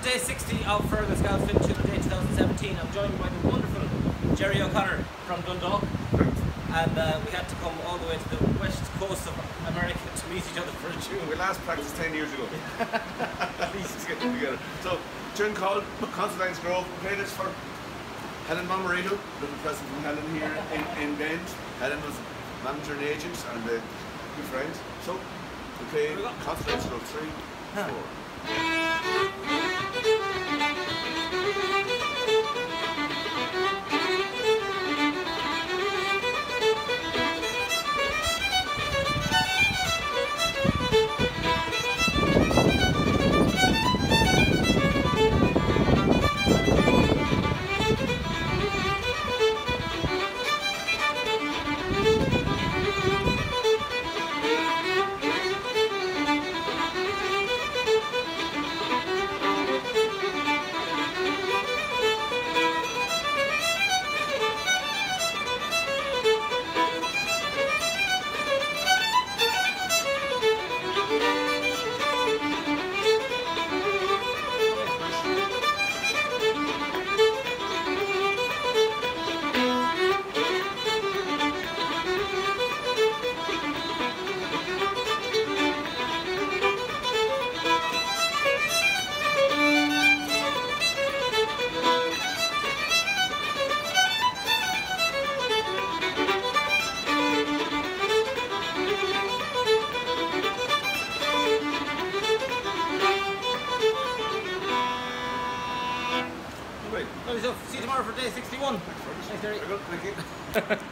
day 60 of Fergal Scahill Fiddle Tuner Day 2017. I'm joined by the wonderful Gerry O'Connor from Dundalk. And we had to come all the way to the west coast of America to meet each other for a tune. We last practiced 10 years ago. At least it's getting together. So, tune called Considine's Grove. We played this for Helen Bommarito, little present from Helen here in Bend. Helen was manager and agent and good friends. So, we played Considine's Grove 3, 4. Lovely stuff. See you tomorrow for day 61. Thanks, Gerry. Very good, thank you.